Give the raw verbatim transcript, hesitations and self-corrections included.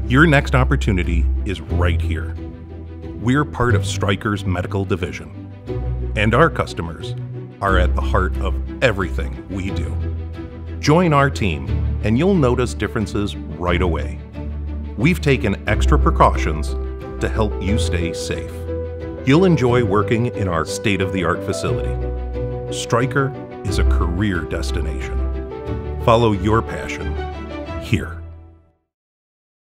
Your next opportunity is right here. We're part of Stryker's medical division, and our customers are at the heart of everything we do. Join our team, and you'll notice differences right away. We've taken extra precautions to help you stay safe. You'll enjoy working in our state-of-the-art facility. Stryker is a career destination. Follow your passion here.